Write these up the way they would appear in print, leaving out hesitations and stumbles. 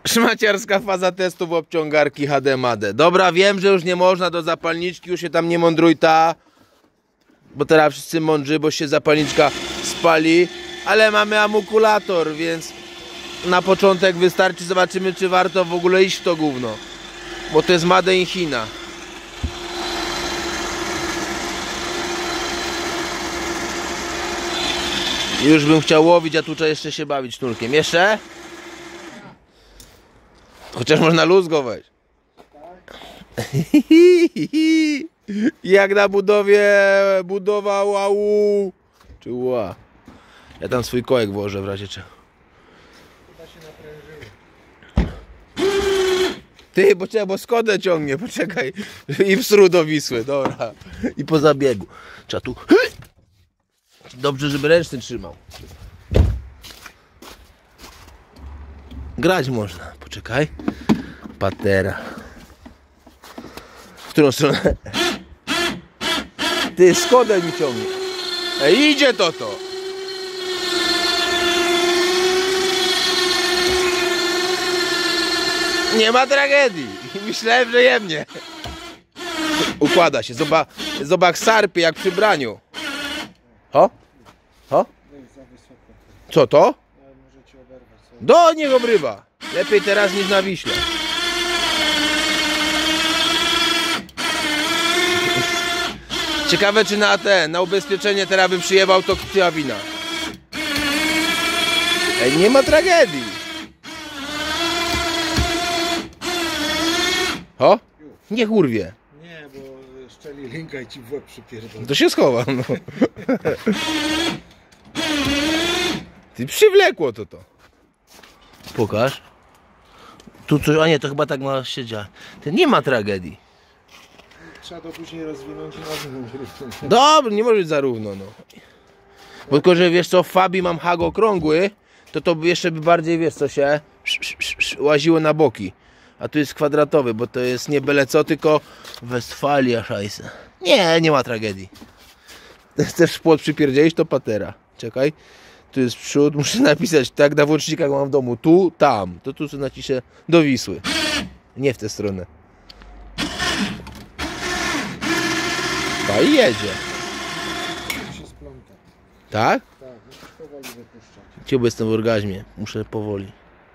Szmaciarska faza testów obciągarki HD-MADE. Dobra, wiem, że już nie można do zapalniczki, już się tam nie mądruj ta. Bo teraz wszyscy mądrzy, bo się zapalniczka spali. Ale mamy akumulator, więc na początek wystarczy, zobaczymy, czy warto w ogóle iść w to gówno. Bo to jest Made in China. Już bym chciał łowić, a tu trzeba jeszcze się bawić sznurkiem. Jeszcze? Chociaż można luz go weź. Jak na budowa łału. Czy ła. Ja tam swój kołek włożę w razie czego. Chyba się naprężyło. Ty, bo Skodę ciągnie, poczekaj. I wsru do Wisły, dobra. I po zabiegu. Trzeba tu... Dobrze, żeby ręczny trzymał. Grać można, poczekaj. Patera. W którą stronę? Ty, Skodę mi ciągnie. Ej, idzie to. Nie ma tragedii. Myślałem, że jemnie. Układa się. Zobacz sarpy jak przy braniu. Ho? Co to? Do niego obrywa. Lepiej teraz niż na Wiśle. Ciekawe, czy na ubezpieczenie teraz bym przyjebał to kcia wina. Ej, nie ma tragedii. O? Niech urwie. Nie, bo szczeli linka i ci w łeb przypierdolę. To się schowa, no. Ty przywlekło to. Pokaż. Tu coś, a nie, to chyba tak ma się dziać. To nie ma tragedii. Trzeba to później rozwinąć i nawinąć. Dobra, nie może być za równo, no. Bo tylko, że wiesz co, w Fabii mam hag okrągły, to jeszcze by bardziej, wiesz co, się łaziło na boki. A tu jest kwadratowy, bo to jest nie byle co, tylko Westfalia szajse. Nie ma tragedii. Chcesz płot przypierdzielić, to patera. Czekaj. Tu jest przód, muszę napisać tak na włącznikach mam w domu. Tu, tam. To tu sobie naciszę do Wisły. Nie w tę stronę. Ta i jedzie. Się spląta. Tak? Tak, musisz powoli wypuszczać. Ciebie jestem w orgazmie. Muszę powoli.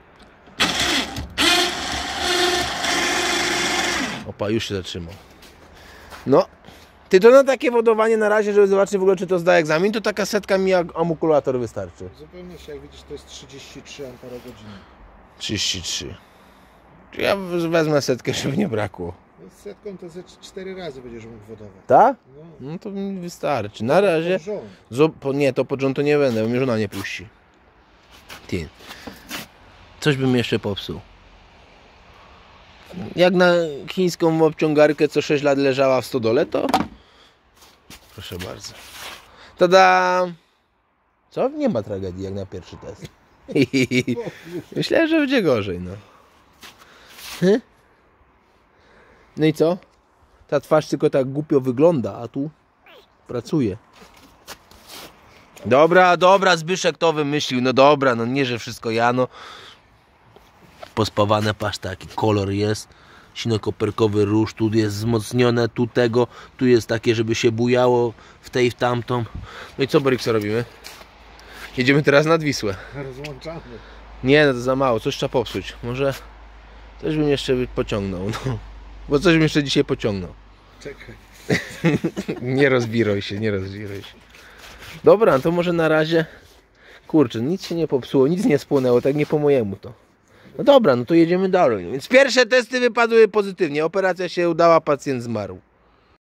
Opa, już się zatrzymał. No. Ty to na takie wodowanie na razie, żeby zobaczyć w ogóle, czy to zda egzamin, to taka setka mi jak akumulator wystarczy. Zupełnie się, jak widzisz, to jest 33 Ah. 33. Ja wezmę setkę, żeby nie brakło. No z setką to ze 4 razy będziesz mógł wodować. Tak? No. No to mi wystarczy. Na razie... Nie, to pod rząd to nie będę, bo mnie żona nie puści. Ty. Coś bym jeszcze popsuł. Jak na chińską obciągarkę co 6 lat leżała w stodole, to... Proszę bardzo. Tada! Co? Nie ma tragedii jak na pierwszy test. Myślałem, że będzie gorzej, no. No i co? Ta twarz tylko tak głupio wygląda, a tu pracuje. Dobra, Zbyszek to wymyślił. No dobra, no nie, że wszystko ja, no. Pospawane, patrz, taki kolor jest. Sinokoperkowy róż, tu jest wzmocnione, tu tego, tu jest takie, żeby się bujało w tej, w tamtą. No i co, Borik, co robimy? Jedziemy teraz nad Wisłę. Rozłączamy. Nie, no to za mało, coś trzeba popsuć. Może coś bym jeszcze pociągnął, no. Bo coś bym jeszcze dzisiaj pociągnął. Czekaj. Nie rozbiruj się. Dobra, to może na razie. Kurczę, nic się nie popsuło, nic nie spłonęło, tak nie po mojemu to. No dobra, no to jedziemy dalej. Więc pierwsze testy wypadły pozytywnie. Operacja się udała, pacjent zmarł.